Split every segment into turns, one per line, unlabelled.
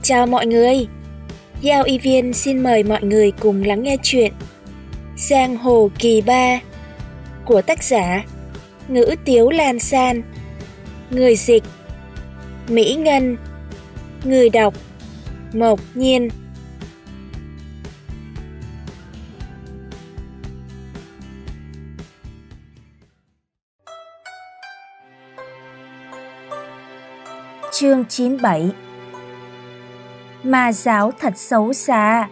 Chào mọi người! Giao Y Viên xin mời mọi người cùng lắng nghe chuyện Giang Hồ Kỳ Ba của tác giả Ngữ Tiếu Lan San, người dịch Mỹ Ngân, người đọc Mộc Nhiên. Chương 97. Ma giáo thật xấu xa.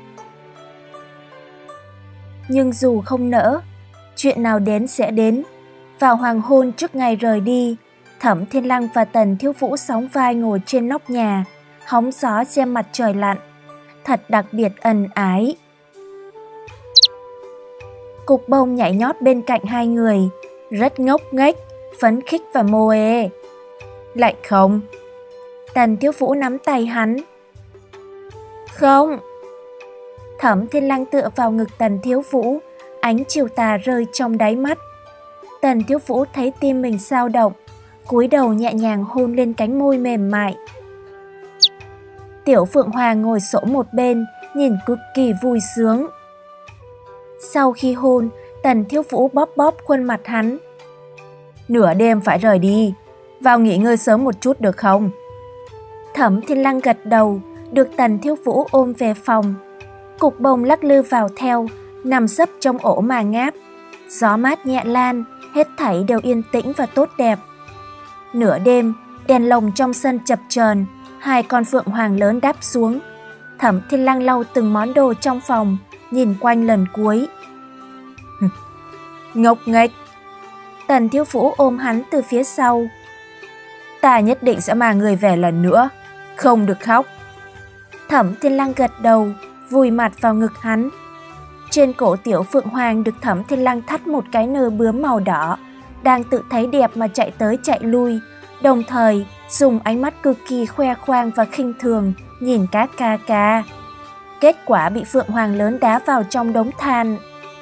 Nhưng dù không nỡ, chuyện nào đến sẽ đến. Vào hoàng hôn trước ngày rời đi, Thẩm Thiên Lăng và Tần Thiếu Vũ sóng vai ngồi trên nóc nhà, hóng gió xem mặt trời lặn, thật đặc biệt ân ái. Cục bông nhảy nhót bên cạnh hai người, rất ngốc nghếch, phấn khích và mô ê. Lạnh không? Tần Thiếu Vũ nắm tay hắn. Không. Thẩm Thiên Lăng tựa vào ngực Tần Thiếu Vũ, ánh chiều tà rơi trong đáy mắt. Tần Thiếu Vũ thấy tim mình dao động, cúi đầu nhẹ nhàng hôn lên cánh môi mềm mại. Tiểu Phượng Hoàng ngồi xổm một bên, nhìn cực kỳ vui sướng. Sau khi hôn, Tần Thiếu Vũ bóp bóp khuôn mặt hắn. Nửa đêm phải rời đi, vào nghỉ ngơi sớm một chút được không? Thẩm Thiên Lăng gật đầu, được Tần Thiếu Vũ ôm về phòng. Cục bông lắc lư vào theo, nằm sấp trong ổ mà ngáp. Gió mát nhẹ lan, hết thảy đều yên tĩnh và tốt đẹp. Nửa đêm, đèn lồng trong sân chập chờn, hai con phượng hoàng lớn đáp xuống. Thẩm Thiên Lăng lau từng món đồ trong phòng, nhìn quanh lần cuối. Ngốc nghếch. Tần Thiếu Vũ ôm hắn từ phía sau. Ta nhất định sẽ mang người về lần nữa, không được khóc. Thẩm Thiên Lăng gật đầu, vùi mặt vào ngực hắn. Trên cổ Tiểu Phượng Hoàng được Thẩm Thiên Lăng thắt một cái nơ bướm màu đỏ, đang tự thấy đẹp mà chạy tới chạy lui, đồng thời dùng ánh mắt cực kỳ khoe khoang và khinh thường nhìn các ca ca. Kết quả bị Phượng Hoàng lớn đá vào trong đống than.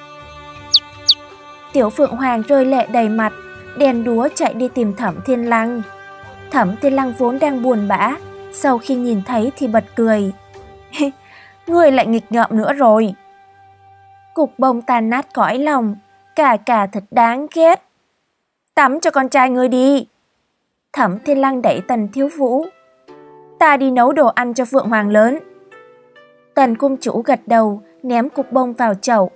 Tiểu Phượng Hoàng rơi lệ đầy mặt, đèn đúa chạy đi tìm Thẩm Thiên Lăng. Thẩm Thiên Lăng vốn đang buồn bã, sau khi nhìn thấy thì bật cười. Ngươi lại nghịch ngợm nữa rồi. Cục bông tan nát cõi lòng, cả thật đáng ghét. Tắm cho con trai ngươi đi. Thẩm Thiên Lăng đẩy Tần Thiếu Vũ. Ta đi nấu đồ ăn cho Phượng Hoàng lớn. Tần cung chủ gật đầu, ném cục bông vào chậu.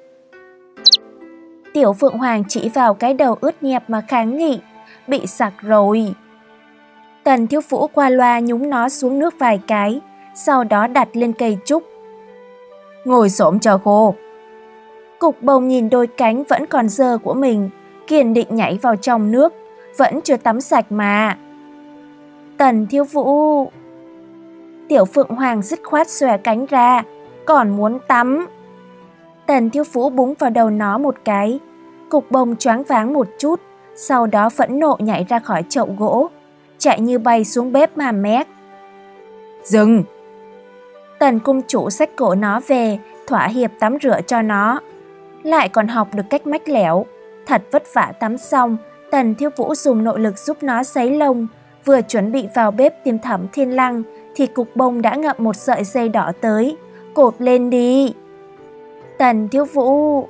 Tiểu Phượng Hoàng chỉ vào cái đầu ướt nhẹp mà kháng nghị. Bị sặc rồi. Tần Thiếu Vũ qua loa nhúng nó xuống nước vài cái, sau đó đặt lên cây trúc. Ngồi xổm chờ khô. Cục bông nhìn đôi cánh vẫn còn dơ của mình, kiên định nhảy vào trong nước, vẫn chưa tắm sạch mà. Tần Thiếu Vũ. Tiểu Phượng Hoàng dứt khoát xòe cánh ra, còn muốn tắm. Tần Thiếu Vũ búng vào đầu nó một cái, cục bông choáng váng một chút, sau đó phẫn nộ nhảy ra khỏi chậu gỗ, chạy như bay xuống bếp mà mét. Dừng! Tần cung chủ xách cổ nó về, thỏa hiệp tắm rửa cho nó. Lại còn học được cách mách lẻo. Thật vất vả tắm xong, Tần Thiếu Vũ dùng nội lực giúp nó sấy lông. Vừa chuẩn bị vào bếp tìm Thẩm Thiên Lăng, thì cục bông đã ngậm một sợi dây đỏ tới. Cột lên đi! Tần Thiếu Vũ.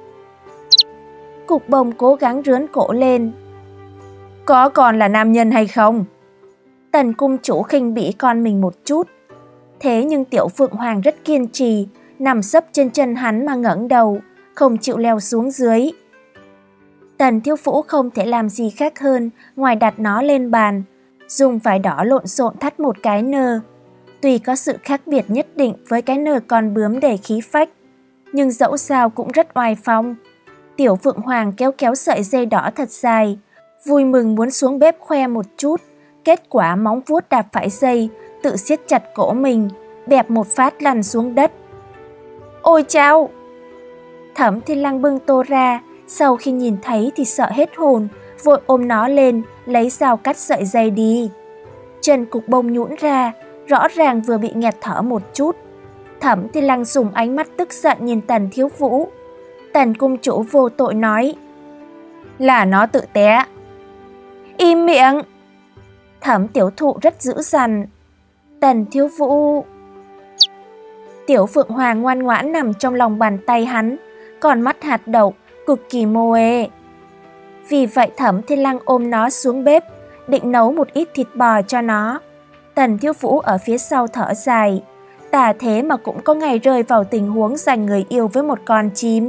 Cục bông cố gắng rướn cổ lên. Có còn là nam nhân hay không? Tần cung chủ khinh bỉ con mình một chút. Thế nhưng Tiểu Phượng Hoàng rất kiên trì, nằm sấp trên chân hắn mà ngẩng đầu, không chịu leo xuống dưới. Tần Thiếu Vũ không thể làm gì khác hơn ngoài đặt nó lên bàn, dùng vải đỏ lộn xộn thắt một cái nơ. Tuy có sự khác biệt nhất định với cái nơ con bướm đầy khí phách, nhưng dẫu sao cũng rất oai phong. Tiểu Phượng Hoàng kéo kéo sợi dây đỏ thật dài, vui mừng muốn xuống bếp khoe một chút. Kết quả móng vuốt đạp phải dây, tự siết chặt cổ mình, bẹp một phát lăn xuống đất. Ôi chao! Thẩm Thiên Lăng bưng tô ra, sau khi nhìn thấy thì sợ hết hồn, vội ôm nó lên, lấy dao cắt sợi dây đi. Chân cục bông nhũn ra, rõ ràng vừa bị nghẹt thở một chút. Thẩm Thiên Lăng dùng ánh mắt tức giận nhìn Tần Thiếu Vũ. Tần cung chủ vô tội nói. Là nó tự té. Im miệng! Thẩm Tiểu Thụ rất dữ dằn. Tần Thiếu Vũ. Tiểu Phượng Hoàng ngoan ngoãn nằm trong lòng bàn tay hắn, còn mắt hạt đậu, cực kỳ mô ê. Vì vậy Thẩm Thiên Lăng ôm nó xuống bếp, định nấu một ít thịt bò cho nó. Tần Thiếu Vũ ở phía sau thở dài, ta thế mà cũng có ngày rơi vào tình huống giành người yêu với một con chim.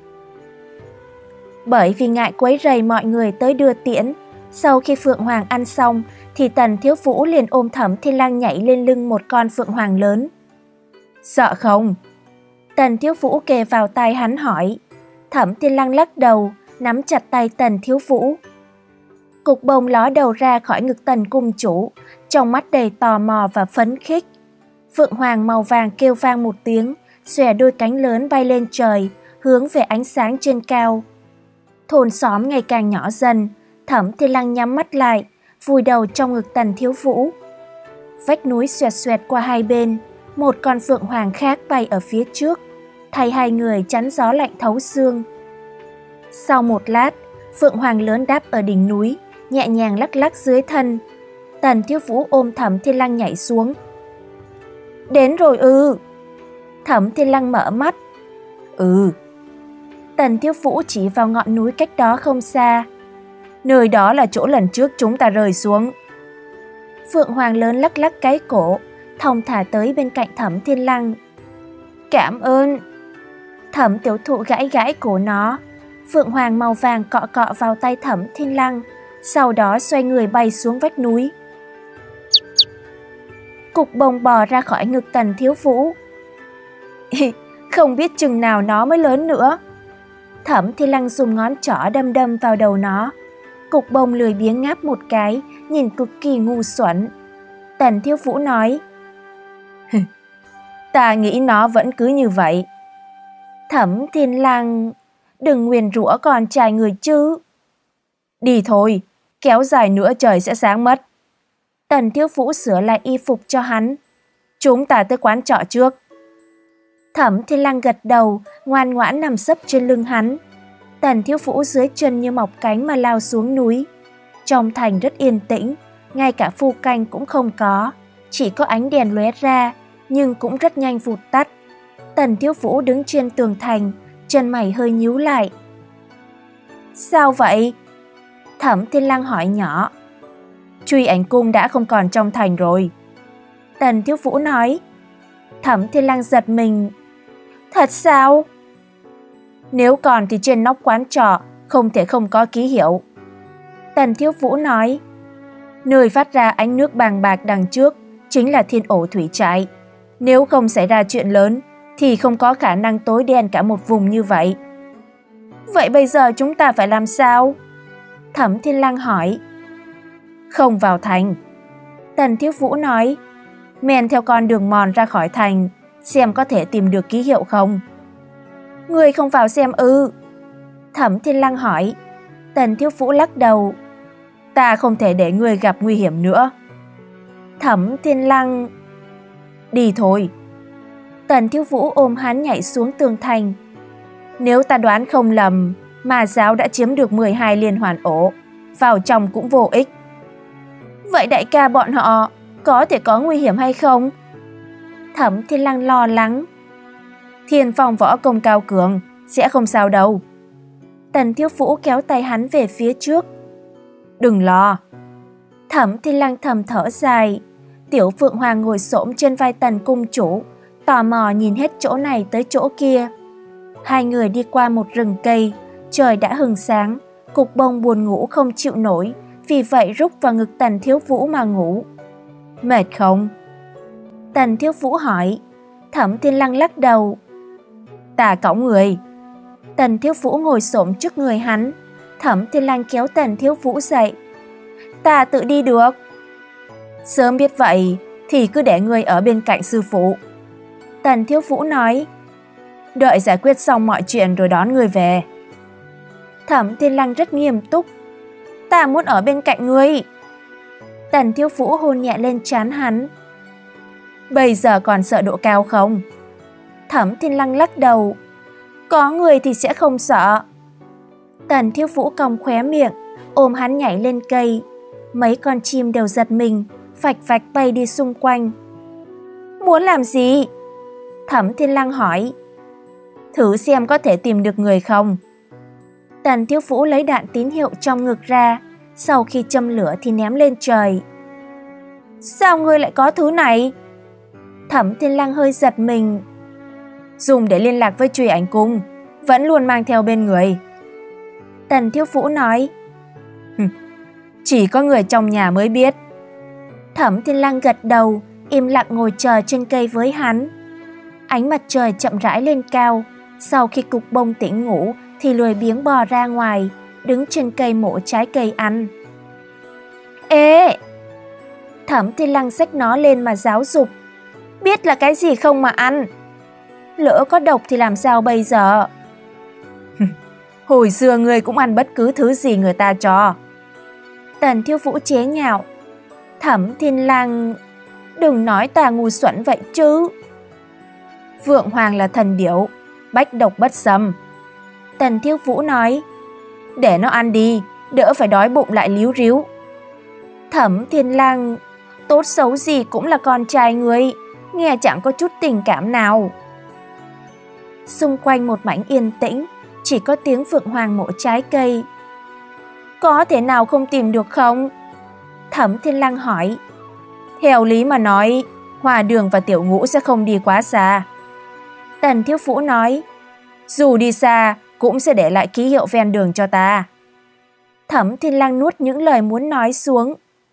Bởi vì ngại quấy rầy mọi người tới đưa tiễn, sau khi Phượng Hoàng ăn xong thì Tần Thiếu Vũ liền ôm Thẩm Thiên Lăng nhảy lên lưng một con Phượng Hoàng lớn. Sợ không? Tần Thiếu Vũ kề vào tai hắn hỏi. Thẩm Thiên Lăng lắc đầu, nắm chặt tay Tần Thiếu Vũ. Cục bông ló đầu ra khỏi ngực Tần cung chủ, trong mắt đầy tò mò và phấn khích. Phượng Hoàng màu vàng kêu vang một tiếng, xòe đôi cánh lớn bay lên trời, hướng về ánh sáng trên cao. Thôn xóm ngày càng nhỏ dần, Thẩm Thiên Lăng nhắm mắt lại, vùi đầu trong ngực Tần Thiếu Vũ. Vách núi xoẹt xoẹt qua hai bên, một con Phượng Hoàng khác bay ở phía trước, thay hai người chắn gió lạnh thấu xương. Sau một lát, Phượng Hoàng lớn đáp ở đỉnh núi, nhẹ nhàng lắc lắc dưới thân. Tần Thiếu Vũ ôm Thẩm Thiên Lăng nhảy xuống. Đến rồi ư? Thẩm Thiên Lăng mở mắt. Ừ. Tần Thiếu Vũ chỉ vào ngọn núi cách đó không xa. Nơi đó là chỗ lần trước chúng ta rơi xuống. Phượng Hoàng lớn lắc lắc cái cổ, thong thả tới bên cạnh Thẩm Thiên Lăng. Cảm ơn. Thẩm Tiểu Thụ gãi gãi cổ nó. Phượng Hoàng màu vàng cọ cọ vào tay Thẩm Thiên Lăng, sau đó xoay người bay xuống vách núi. Cục bông bò ra khỏi ngực Tần Thiếu Vũ. Không biết chừng nào nó mới lớn nữa. Thẩm Thiên Lăng dùng ngón trỏ đâm đâm vào đầu nó. Cục bông lười biếng ngáp một cái, nhìn cực kỳ ngu xuẩn. Tần Thiếu Vũ nói. Ta nghĩ nó vẫn cứ như vậy. Thẩm Thiên Lăng, đừng nguyền rủa con trai người chứ. Đi thôi, kéo dài nữa trời sẽ sáng mất. Tần Thiếu Vũ sửa lại y phục cho hắn. Chúng ta tới quán trọ trước. Thẩm Thiên Lăng gật đầu, ngoan ngoãn nằm sấp trên lưng hắn. Tần Thiếu Vũ dưới chân như mọc cánh mà lao xuống núi. Trong thành rất yên tĩnh, ngay cả phu canh cũng không có, chỉ có ánh đèn lóe ra, nhưng cũng rất nhanh vụt tắt. Tần Thiếu Vũ đứng trên tường thành, chân mày hơi nhíu lại. Sao vậy? Thẩm Thiên Lăng hỏi nhỏ. Truy Ảnh Cung đã không còn trong thành rồi. Tần Thiếu Vũ nói. Thẩm Thiên Lăng giật mình. Thật sao? Nếu còn thì trên nóc quán trọ không thể không có ký hiệu. Tần Thiếu Vũ nói. Nơi phát ra ánh nước bàng bạc đằng trước chính là Thiên Ổ Thủy Trại. Nếu không xảy ra chuyện lớn thì không có khả năng tối đen cả một vùng như vậy. Vậy bây giờ chúng ta phải làm sao? Thẩm Thiên Lăng hỏi. Không vào thành. Tần Thiếu Vũ nói. Men theo con đường mòn ra khỏi thành, xem có thể tìm được ký hiệu không. Ngươi không vào xem ư? Thẩm Thiên Lăng hỏi. Tần Thiếu Vũ lắc đầu. Ta không thể để ngươi gặp nguy hiểm nữa. Thẩm Thiên Lăng. Đi thôi. Tần Thiếu Vũ ôm hắn nhảy xuống tường thành. Nếu ta đoán không lầm, Ma giáo đã chiếm được 12 liên hoàn ổ, vào trong cũng vô ích. Vậy đại ca bọn họ có thể có nguy hiểm hay không? Thẩm Thiên Lăng lo lắng. Thiên Phong võ công cao cường, sẽ không sao đâu. Tần Thiếu Vũ kéo tay hắn về phía trước. Đừng lo. Thẩm Thiên Lăng thầm thở dài. Tiểu Phượng Hoàng ngồi xổm trên vai Tần cung chủ, tò mò nhìn hết chỗ này tới chỗ kia. Hai người đi qua một rừng cây, trời đã hừng sáng, cục bông buồn ngủ không chịu nổi, vì vậy rúc vào ngực Tần Thiếu Vũ mà ngủ. Mệt không? Tần Thiếu Vũ hỏi. Thẩm Thiên Lăng lắc đầu. Ta cõng người. Tần Thiếu Vũ ngồi xổm trước người hắn. Thẩm Thiên Lăng kéo Tần Thiếu Vũ dậy. Ta tự đi được. Sớm biết vậy thì cứ để ngươi ở bên cạnh sư phụ. Tần Thiếu Vũ nói. Đợi giải quyết xong mọi chuyện rồi đón ngươi về. Thẩm Thiên Lăng rất nghiêm túc. Ta muốn ở bên cạnh ngươi. Tần Thiếu Vũ hôn nhẹ lên trán hắn. Bây giờ còn sợ độ cao không? Thẩm Thiên Lăng lắc đầu. Có người thì sẽ không sợ. Tần Thiếu Vũ cong khóe miệng, ôm hắn nhảy lên cây. Mấy con chim đều giật mình, phạch phạch bay đi xung quanh. Muốn làm gì? Thẩm Thiên Lăng hỏi, thử xem có thể tìm được người không. Tần Thiếu Vũ lấy đạn tín hiệu trong ngực ra, sau khi châm lửa thì ném lên trời. Sao ngươi lại có thứ này? Thẩm Thiên Lăng hơi giật mình. Dùng để liên lạc với Truy Ảnh Cung, vẫn luôn mang theo bên người. Tần Thiếu Vũ nói, chỉ có người trong nhà mới biết. Thẩm Thiên Lăng gật đầu, im lặng ngồi chờ trên cây với hắn. Ánh mặt trời chậm rãi lên cao, sau khi Cục Bông tỉnh ngủ thì lười biếng bò ra ngoài, đứng trên cây mổ trái cây ăn. Ê! Thẩm Thiên Lăng xách nó lên mà giáo dục. Biết là cái gì không mà ăn? Lỡ có độc thì làm sao bây giờ? Hồi xưa ngươi cũng ăn bất cứ thứ gì người ta cho. Tần Thiếu Vũ chế nhạo. Thẩm Thiên Lăng, đừng nói ta ngu xuẩn vậy chứ. Phượng Hoàng là thần điểu, bách độc bất xâm. Tần Thiếu Vũ nói, để nó ăn đi, đỡ phải đói bụng lại líu ríu. Thẩm Thiên Lăng, tốt xấu gì cũng là con trai người, nghe chẳng có chút tình cảm nào. Xung quanh một mảnh yên tĩnh, chỉ có tiếng Phượng Hoàng mổ trái cây. Có thể nào không tìm được không? Thẩm Thiên Lăng hỏi. Theo lý mà nói, Hòa Đường và Tiểu Ngũ sẽ không đi quá xa. Tần Thiếu Vũ nói, dù đi xa cũng sẽ để lại ký hiệu ven đường cho ta. Thẩm Thiên Lăng nuốt những lời muốn nói xuống.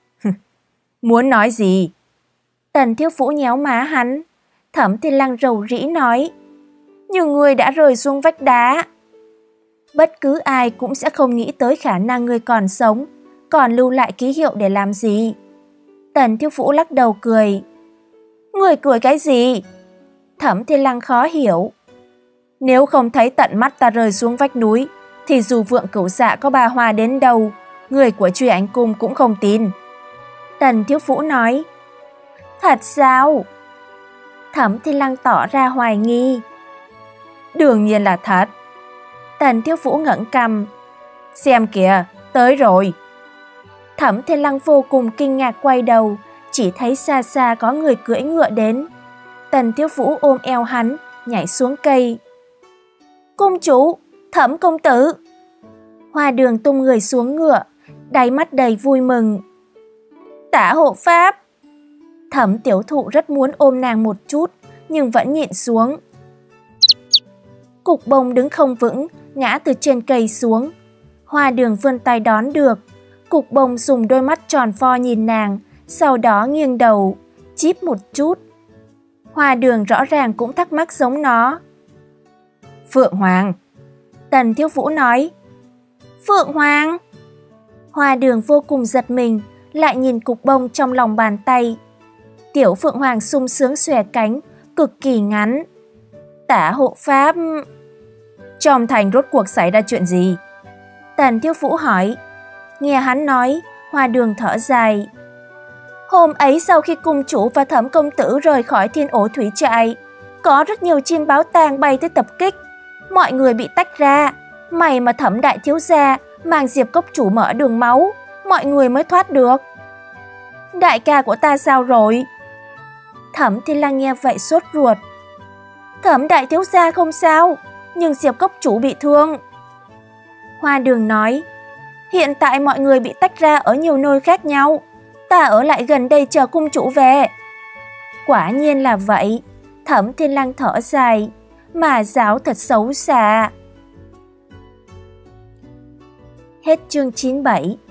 Muốn nói gì? Tần Thiếu Vũ nhéo má hắn. Thẩm Thiên Lăng rầu rĩ nói, nhưng ngươi đã rơi xuống vách đá. Bất cứ ai cũng sẽ không nghĩ tới khả năng ngươi còn sống, còn lưu lại ký hiệu để làm gì. Tần Thiếu Vũ lắc đầu cười. Ngươi cười cái gì? Thẩm Thiên Lăng khó hiểu. Nếu không thấy tận mắt ta rơi xuống vách núi, thì dù Vượng Cửu Dạ có ba hoa đến đâu, người của Truy Ảnh Cung cũng không tin. Tần Thiếu Vũ nói. Thật sao? Thẩm Thiên Lăng tỏ ra hoài nghi. Đương nhiên là thật. Tần Thiếu Vũ ngẩng cằm. Xem kìa, tới rồi. Thẩm Thiên Lăng vô cùng kinh ngạc quay đầu, chỉ thấy xa xa có người cưỡi ngựa đến. Tần Thiếu Vũ ôm eo hắn, nhảy xuống cây. Công chủ, Thẩm công tử. Hoa Đường tung người xuống ngựa, đáy mắt đầy vui mừng. Tả hộ pháp. Thẩm Tiểu Thụ rất muốn ôm nàng một chút, nhưng vẫn nhịn xuống. Cục Bông đứng không vững, ngã từ trên cây xuống. Hoa Đường vươn tay đón được. Cục Bông dùng đôi mắt tròn vo nhìn nàng, sau đó nghiêng đầu, chíp một chút. Hoa Đường rõ ràng cũng thắc mắc giống nó. Phượng Hoàng. Tần Thiếu Vũ nói. Phượng Hoàng. Hoa Đường vô cùng giật mình, lại nhìn Cục Bông trong lòng bàn tay. Tiểu Phượng Hoàng sung sướng xòe cánh, cực kỳ ngắn. Tả hộ pháp. Trong thành rốt cuộc xảy ra chuyện gì? Tần Thiếu Vũ hỏi. Nghe hắn nói, Hoa Đường thở dài. Hôm ấy sau khi cung chủ và Thẩm công tử rời khỏi Thiên Ổ Thủy Trại, có rất nhiều chim báo tang bay tới tập kích. Mọi người bị tách ra. May mà Thẩm đại thiếu gia mang Diệp cốc chủ mở đường máu, mọi người mới thoát được. Đại ca của ta sao rồi? Thẩm Thiên Lăng nghe vậy sốt ruột. Thẩm đại thiếu gia không sao, nhưng Diệp cốc chủ bị thương. Hoa Đường nói. Hiện tại mọi người bị tách ra ở nhiều nơi khác nhau, ta ở lại gần đây chờ cung chủ về. Quả nhiên là vậy. Thẩm Thiên Lăng thở dài. Mà giáo thật xấu xa. Hết chương 97.